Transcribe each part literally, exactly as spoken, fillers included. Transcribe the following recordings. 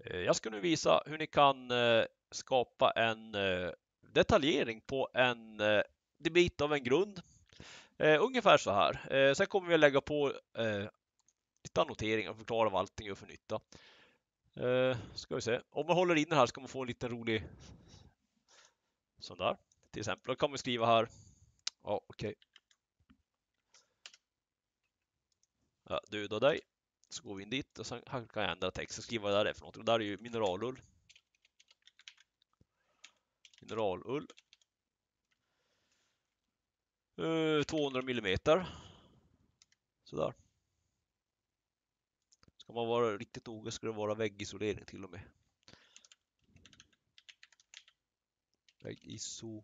Jag ska nu visa hur ni kan skapa en detaljering på en bit av en grund. Ungefär så här. Sen kommer vi att lägga på lite annoteringar och förklara vad allting gör för nytta. Ska vi se. Om man håller in den här ska man få en liten rolig sån där. Till exempel. Då kan vi skriva här. Ja, okej. Okay. Ja, döda dig. Så går vi in dit och sen kan jag ändra text och skriva vad det är för något. Och där är ju mineralull. Mineralull. Uh, tvåhundra millimeter. Sådär. Ska man vara riktigt noga ska det vara väggisolering till och med. Väggiso.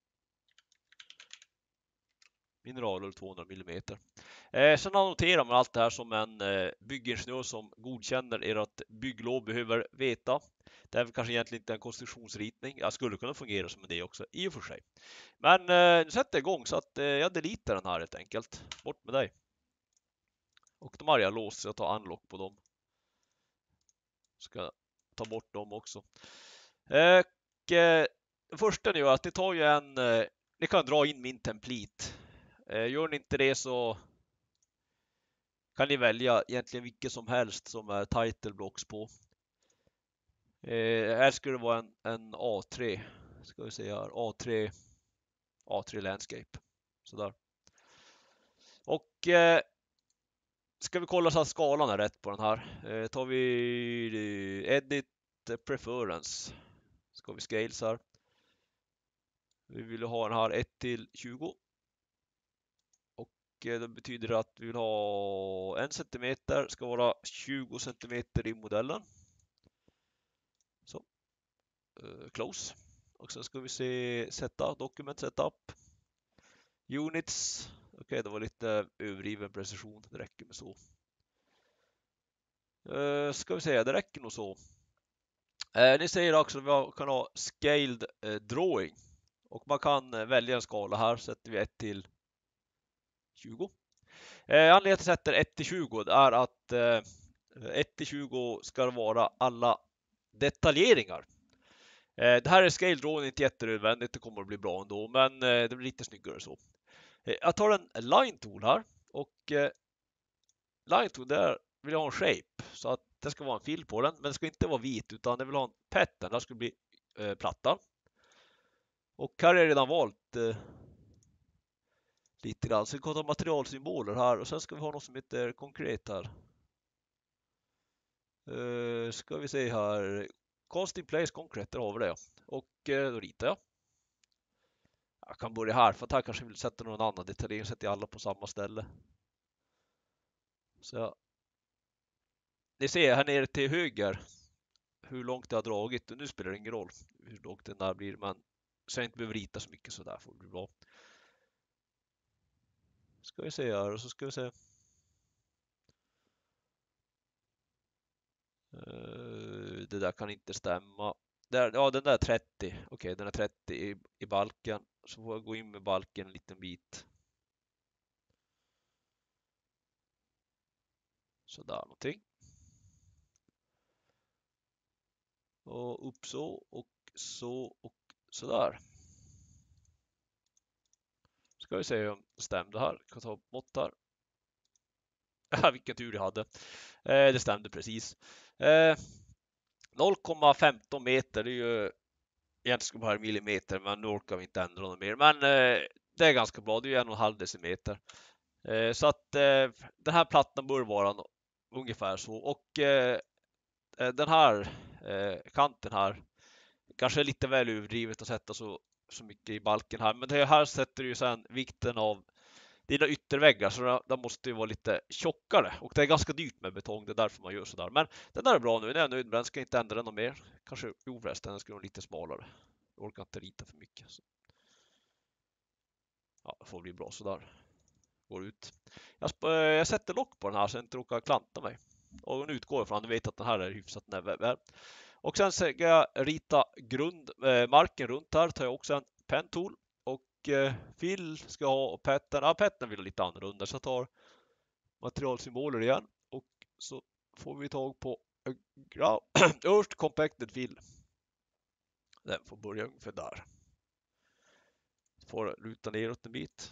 Mineralull tvåhundra millimeter. Eh, sen annoterar man allt det här som en eh, byggingenjör som godkänner ert bygglov behöver veta. Det är kanske egentligen inte en konstruktionsritning. Jag skulle kunna fungera som det också i och för sig. Men eh, nu sätter jag igång så att eh, jag deletar den här helt enkelt. Bort med dig. Och de har jag låst så jag tar unlock på dem. Ska ta bort dem också. Eh, och, eh, det första ni gör att ni tar ju en... Eh, ni kan dra in min template. Eh, gör ni inte det så kan ni välja egentligen vilket som helst som är title blocks på. Eh, här skulle det vara en, en A tre. Ska vi se här. A tre. A tre landscape. Sådär. Och eh, ska vi kolla så att skalan är rätt på den här. Eh, tar vi edit preference. Ska vi scales här. Vi vill ha den här ett till tjugo. Och det betyder att vi vill ha en centimeter ska vara tjugo centimeter i modellen. Så. Uh, close. Och sen ska vi se sätta document setup. Units. Okej, okay, det var lite överdriven precision. Det räcker med så. Uh, ska vi se, det räcker nog så. Uh, ni säger också att vi kan ha scaled uh, drawing. Och man kan uh, välja en skala här. Sätter vi ett till tjugo. Eh, anledningen till att jag sätter ett till tjugo är att eh, ett till tjugo ska vara alla detaljeringar. Eh, det här är scale drawing, inte jättenödvändigt, det kommer att bli bra ändå, men eh, det blir lite snyggare så. Eh, jag tar en line tool här och eh, line tool där vill jag ha en shape så att det ska vara en fill på den, men det ska inte vara vit utan det vill ha en pattern, där ska bli eh, platta. Och här är jag redan valt eh, lite grann, så vi kan ta materialsymboler här och sen ska vi ha något som heter konkret här. Uh, ska vi se här. Cast in place concrete, där har vi det. Och uh, då ritar jag. Jag kan börja här för att här kanske vill sätta någon annan detaljering. Sätter jag alla på samma ställe. Så ni ser här nere till höger hur långt jag har dragit. Och nu spelar det ingen roll hur långt den där blir. Men så jag inte behöver rita så mycket så där får det bli bra. Ska vi se här och så ska vi se. Uh, det där kan inte stämma. Där, ja, den där är trettio. Okej, okay, den är trettio i, i balken. Så får jag gå in med balken en liten bit. Sådär någonting. Och upp så och så och sådär. Ska vi se om det stämde här. Jag kan ta mått här. Vilken tur jag hade. Eh, det stämde precis. Eh, noll komma femton meter, det är ju egentligen ska vara millimeter, men nu orkar vi inte ändra något mer. Men eh, det är ganska bra, det är ju en och en halv decimeter. Eh, så att eh, den här plattan bör vara ungefär så. Och eh, den här eh, kanten här kanske är lite väl överdrivet att sätta så, så mycket i balken här. Men det här sätter ju sen vikten av dina ytterväggar, så de måste ju vara lite tjockare. Och det är ganska dyrt med betong, det är därför man gör sådär. Men den där är bra nu, jag är nöjd med den, ska inte ändra den mer. Kanske, jo förresten, den ska vara lite smalare. Jag orkar inte rita för mycket. Så. Ja, det får bli bra sådär. Går ut. Jag, jag sätter lock på den här så jag inte råkar klanta mig. Och nu utgår jag från att du vet att den här är hyfsat näve. Och sen ska jag rita grund, eh, marken runt här. Tar jag också en pen tool. Och eh, fill ska jag ha och pattern. Ja, pattern vill jag lite annorlunda. Så jag tar materialsymboler igen. Och så får vi tag på Earth compacted fill. Den får börja ungefär där. Får luta neråt en bit.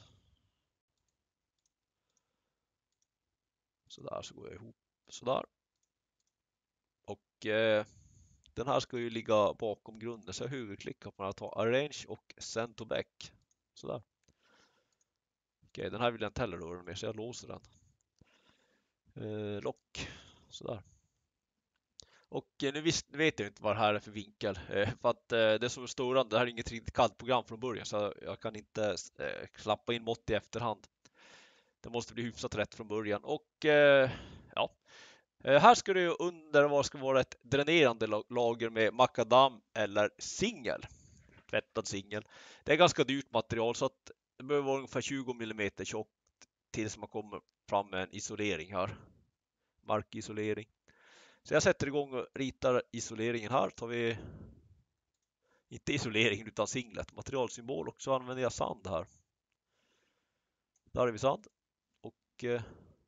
Så där så går jag ihop så där. Och eh, den här ska ju ligga bakom grunden, så jag huvudklickar på den här, tar arrange och send to back. Så där. Okej, den här vill jag inte heller röra med, så jag låser den. Eh, lock. Så där. Och eh, nu visst, vet jag inte vad det här är för vinkel. Eh, för att eh, det som är störande, det här är inget riktigt kallt program från början, så jag kan inte eh, klappa in mått i efterhand. Det måste bli hyfsat rätt från början. Och eh, ja, eh, här ska det ju under vad ska vara ett dränerande lager med makadam eller singel. Tvättad singel. Det är ganska dyrt material, så att det behöver vara ungefär tjugo millimeter tjockt tills man kommer fram med en isolering här. Markisolering. Så jag sätter igång och ritar isoleringen här. Tar vi inte isoleringen utan singlet, materialsymbol, och så använder jag sand här. Där är vi sand. Och eh,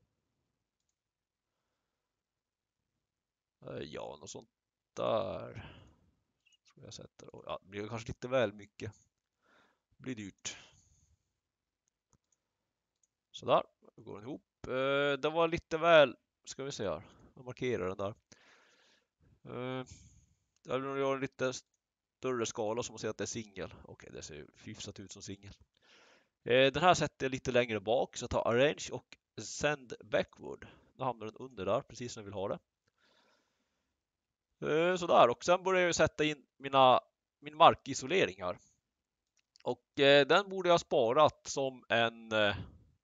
ja, något sånt där. Ska jag sätta. Ja, det blir kanske lite väl mycket. Det blir dyrt. Så där, då går den ihop. Eh, det var lite väl, ska vi se här. Jag markerar den där. Eh, jag vill göra en lite större skala, som att säga att det är singel. Okej, det ser ju hyfsat ut som singel. Eh, den här sätter jag lite längre bak, så jag tar arrange och send backward. Då hamnar den under där, precis som jag vill ha det. Eh, sådär, och sen börjar jag sätta in mina, min markisolering här. Och eh, den borde jag ha sparat som en eh,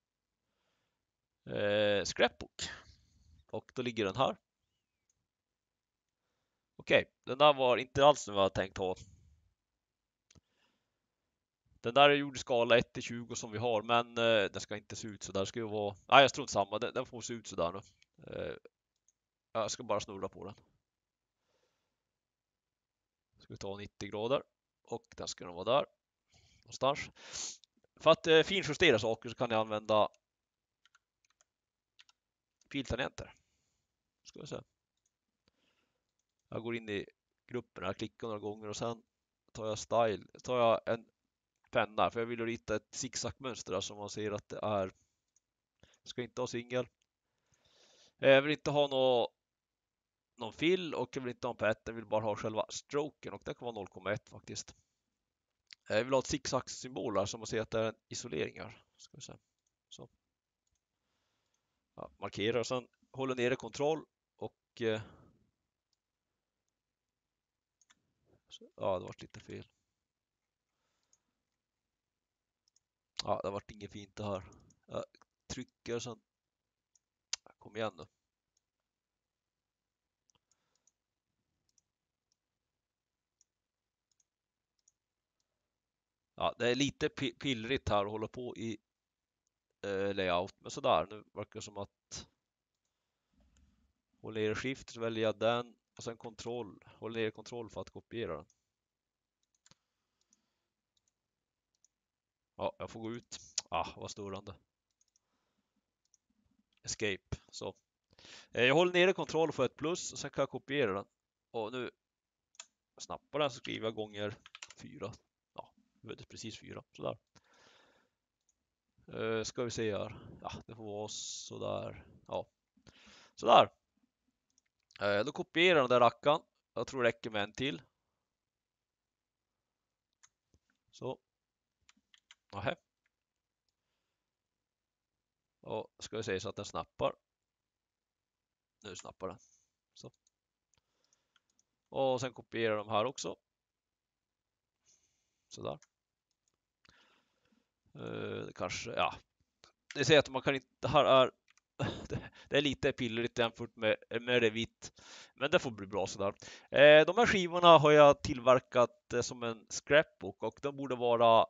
scrapbook. Och då ligger den här. Okej, den där var inte alls som jag hade tänkt ha. Den där är gjord i skala ett till tjugo som vi har, men eh, den ska inte se ut så där. Ska ju vara... Nej, jag strunt samma. Den, den får se ut så där nu. Eh, jag ska bara snurra på den. Ska vi ta nittio grader. Och den ska nog vara där. Någonstans. För att eh, finjustera saker så kan jag använda filtangenter. Ska vi se. Jag går in i gruppen här, klickar några gånger och sen tar jag style. Tar jag en penna, för jag vill rita ett zigzagmönster där, som man ser att det är. Ska inte ha singel. Jag vill inte ha någon någon fill, och jag vill inte ha en pattern, jag vill bara ha själva stroken, och det kan vara noll komma ett faktiskt. Jag vill ha ett zigzag-symbol här, som man ser att det är en isolering här. Ska vi se. Så. Ja, markerar och sen håller nere kontroll och eh, ja, det var lite fel. Ja, det har varit inget fint det här. Jag trycker och sen kom igen nu. Ja, det är lite pillrigt här att hålla på i eh, layout, men sådär. Nu verkar det som att håller ner shift, så väljer jag den och sen kontroll. Håller ner kontroll för att kopiera den. Ja, jag får gå ut. Ah, vad störande. Escape. Så. Jag håller nere kontroll för ett plus och sen kan jag kopiera den. Och nu snappar den, så skriver jag gånger fyra. Ja, det är precis fyra. Sådär. Uh, ska vi se här. Ja, det får vara sådär. Ja, sådär. Uh, då kopierar den där rackan. Jag tror det räcker med en till. Så. Nähä. Och ska vi se så att den snappar. Nu snappar den. Så. Och sen kopierar de här också. Sådär. Uh, det kanske, ja. Det säger att man kan inte, det här är det är lite pillrigt jämfört med, med Revit, men det får bli bra sådär. Eh, de här skivorna har jag tillverkat eh, som en scrapbook, och de borde vara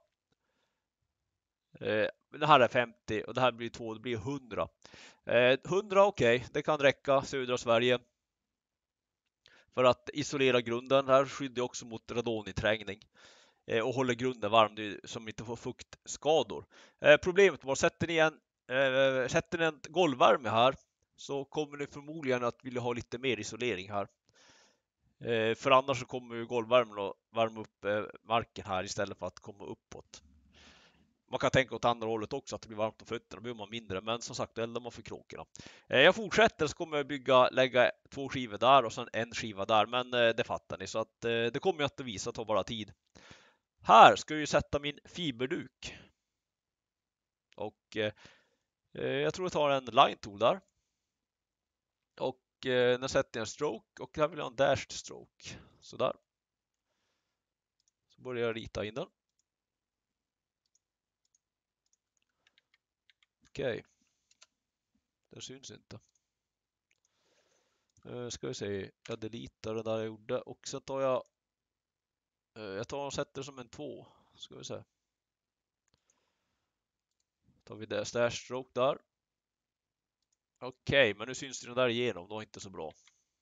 eh, det här är femtio och det här blir två, det blir hundra. Eh, hundra okej, okay, det kan räcka södra Sverige. För att isolera grunden. Det här skyddar också mot radoninträngning eh, och håller grunden varm som inte får fuktskador. Eh, problemet var, sätter ni en, eh, sätter ni en golvvärme här, så kommer ni förmodligen att vilja ha lite mer isolering här. Eh, för annars så kommer ju golvvärmen att värma upp eh, marken här istället för att komma uppåt. Man kan tänka åt andra hållet också, att det blir varmt på fötterna, då blir man mindre, men som sagt, då eldar man för kråkorna. Eh, jag fortsätter, så kommer jag bygga, lägga två skivor där och sen en skiva där, men eh, det fattar ni, så att eh, det kommer jag att visa, ta bara tid. Här ska jag ju sätta min fiberduk. Och eh, jag tror jag tar en line tool där. Och eh, nu sätter jag en stroke och här vill jag ha en dashed stroke. Så där. Så börjar jag rita in den. Okej. Okay. Den syns inte. Uh, ska vi se. Jag deletar det där jag gjorde. Och sen tar jag uh, jag tar och sätter som en två. Ska vi se. Tar vi det dash stroke där. Okej, okay, men nu syns den där igenom. Då är inte så bra.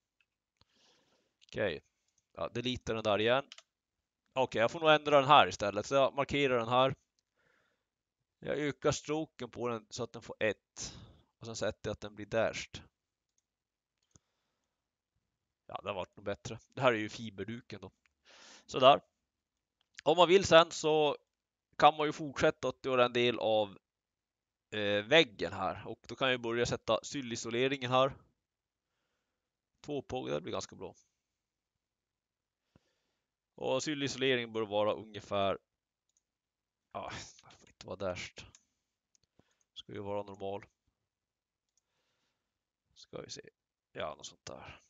Okej. Okay. Ja, deletar den där igen. Okej, okay, jag får nog ändra den här istället. Så jag markerar den här. Jag ökar stroken på den så att den får ett. Och sen sätter jag att den blir dashed. Ja, det har varit nog bättre. Det här är ju fiberduken då. Sådär. Om man vill sen så kan man ju fortsätta att göra en del av eh, väggen här. Och då kan jag börja sätta syllisoleringen här. Två på, det blir ganska bra. Och syllisoleringen bör vara ungefär... Ja, det får inte vara dashed. Ska ju vara normal. Ska vi se. Ja, något sånt där.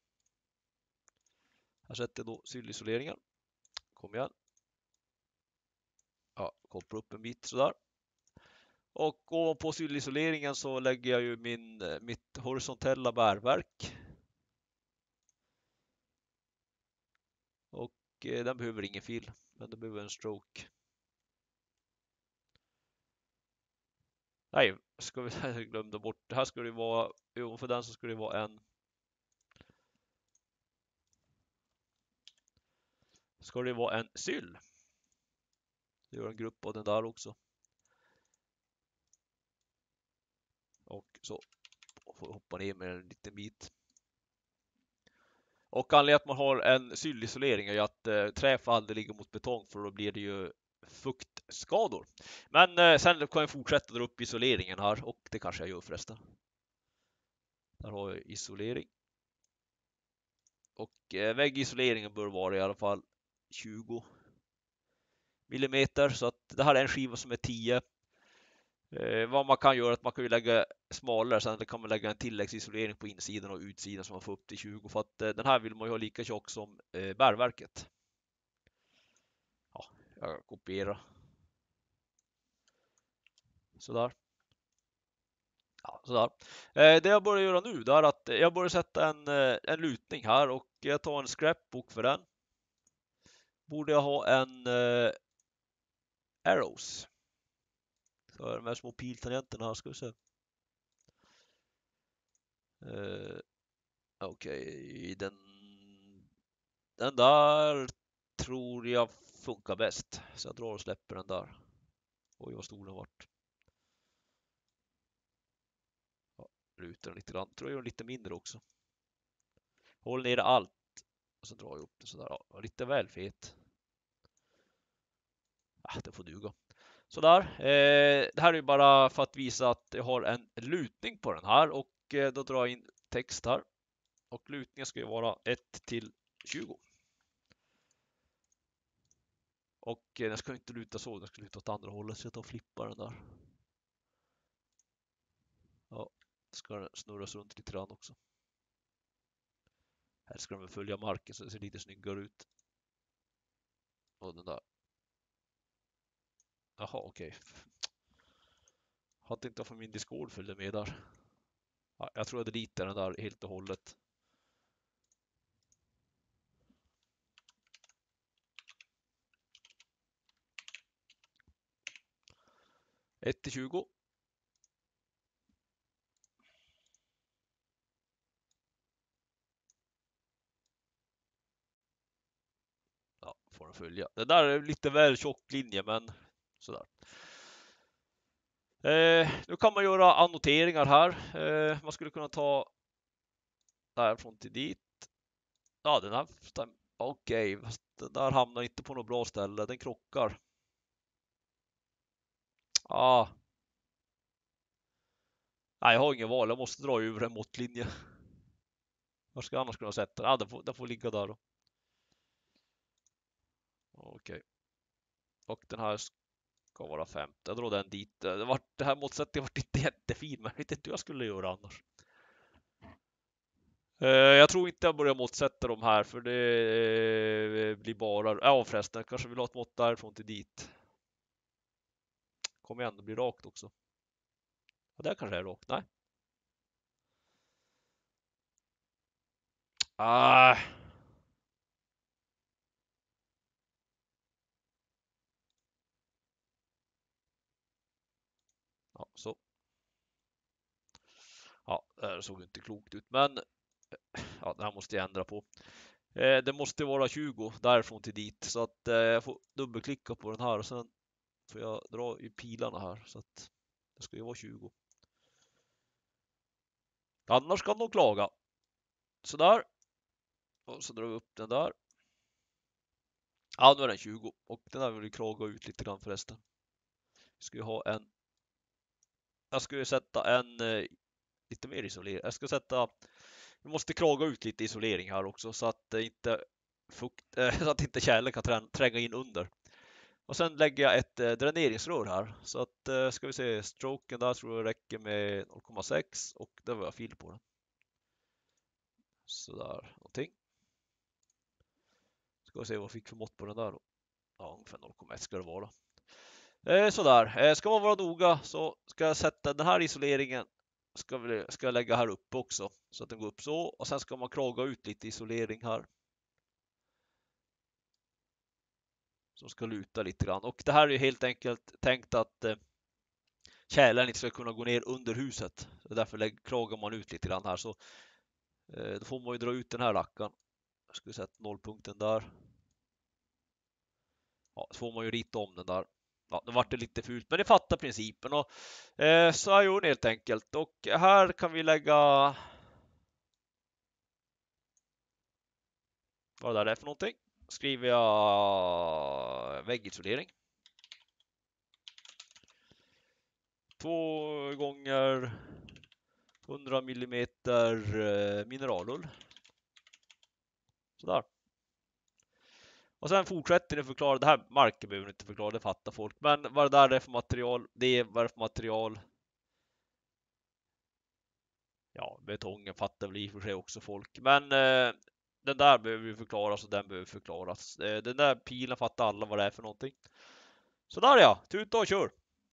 Här sätter jag då syllisoleringen. Kom igen. Ja, koppla upp en bit sådär. Och ovanpå syllisoleringen så lägger jag ju min, mitt horisontella bärverk. Och eh, den behöver ingen fill, men den behöver en stroke. Nej, ska vi jag glömde bort. Det här ska det vara, ovanför den så ska det vara en ska det vara en syll. Jag gör en grupp av den där också. Och så får hoppa ner med en liten bit. Och anledningen att man har en syllisolering är ju att eh, trä får aldrig ligga mot betong, för då blir det ju fuktskador. Men eh, sen kan jag fortsätta dra upp isoleringen här, och det kanske jag gör förresten. Där har jag isolering. Och eh, väggisoleringen bör vara i alla fall tjugo millimeter, så att det här är en skiva som är tio. Eh, vad man kan göra är att man kan ju lägga smalare, sen kan man lägga en tilläggsisolering på insidan och utsidan som man får upp till tjugo, för att eh, den här vill man ju ha lika tjock som eh, bärverket. Ja, jag kopierar. Sådär. Ja, sådär. Eh, det jag börjar göra nu är att jag börjar sätta en, eh, en lutning här, och jag tar en scrapbook för den. Borde jag ha en eh, arrows. Så de här små piltangenterna här, ska vi se. Uh, Okej, okay. den, den där tror jag funkar bäst. Så jag drar och släpper den där. Oj, vad stor den vart. Ja, rutar den lite grann. Tror jag gör den lite mindre också. Håll ner allt. Och så drar jag upp det sådär. Ja, lite väl fet. Ah, det får duga. Sådär. Eh, det här är ju bara för att visa att jag har en lutning på den här. Och eh, då drar jag in text här. Och lutningen ska ju vara ett till tjugo. Och den ska inte luta så, den ska luta åt andra hållet, så jag tar och flippar den där. Ja, ska den snurras runt lite grann också. Här ska den följa marken så det ser lite snyggare ut. Och den där. Jaha, okej. Okay. Hade inte för min Discord följde med där. Ja, jag tror jag deletar den där helt och hållet. ett till tjugo. Ja, får den följa. Det där är lite väl tjock linje, men sådär. Eh, nu kan man göra annoteringar här. Eh, man skulle kunna ta därifrån till dit. Ja, den här. Okej, okay, den där hamnar inte på något bra ställe. Den krockar. Ah. Nej, jag har ingen val. Jag måste dra över en måttlinje. Var ska jag annars kunna sätta den? Ah, den får, den får ligga där då. Okej. Okay. Och den här ska vara femtio. Jag drar den dit. Det, var, det här måttsättningen var inte jättefin, men jag vet inte hur jag skulle göra annars. Uh, jag tror inte jag börjar måttsätta de här, för det uh, blir bara... Ja förresten, jag kanske vill ha ett mått därifrån till dit. Kom igen, det blir rakt också. Ja, där kanske är rakt. Nej. Ah. Ja, så. Ja, det såg inte klokt ut, men ja, det här måste jag ändra på. Eh, det måste vara tjugo därifrån till dit, så att eh, jag får dubbelklicka på den här och sen får jag dra i pilarna här, så att det ska ju vara tjugo. Annars kan de klaga. Så där. Och så drar vi upp den där. Ja, nu är den tjugo och den här vill vi klaga ut lite grann förresten. Vi ska ju ha en. Jag ska ju sätta en eh, lite mer isolering. Jag ska sätta. Vi måste klaga ut lite isolering här också så att det inte fukt, eh, så att inte kärlen kan tränga in under. Och sen lägger jag ett eh, dräneringsrör här. Så att eh, ska vi se, stroken där tror jag räcker med noll komma sex och det var jag fil på den. Sådär, någonting. Ska vi se vad jag fick för mått på den där då. Ja, ungefär noll komma ett ska det vara. Eh, sådär, eh, ska man vara noga så ska jag sätta den här isoleringen. Ska, vi, ska jag lägga här uppe också. Så att den går upp så. Och sen ska man klaga ut lite isolering här. Som ska luta lite grann. Och det här är helt enkelt tänkt att eh, kärlen inte ska kunna gå ner under huset. Därför lägger, klagar man ut lite grann här. Så eh, då får man ju dra ut den här lackan. Jag skulle sätta nollpunkten där. Ja, så får man ju rita om den där. Ja, det vart det lite fult, men det fattar principen. Och, eh, så här gör ni helt enkelt. Och här kan vi lägga... Vad är det för någonting? Skriver jag väggisolering. Två gånger hundra millimeter mineralull. Sådär. Och sen fortsätter ni förklara. Det här marken behöver ni inte förklara, det fattar folk. Men vad det där är för material, det är vad det är för material. Ja, betongen fattar väl i och för sig också folk. Men eh, den där behöver vi förklara, så den behöver förklaras. Eh, den där pilen fattar alla vad det är för någonting. Så där ja, tuta och kör!